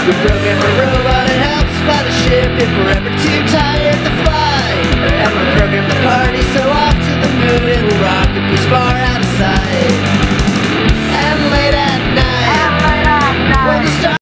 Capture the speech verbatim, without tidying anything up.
We program a robot, it helps fly the ship if we're ever too tired to fly. And we'll program the party, so off to the moon, it'll rock if he's far out of sight.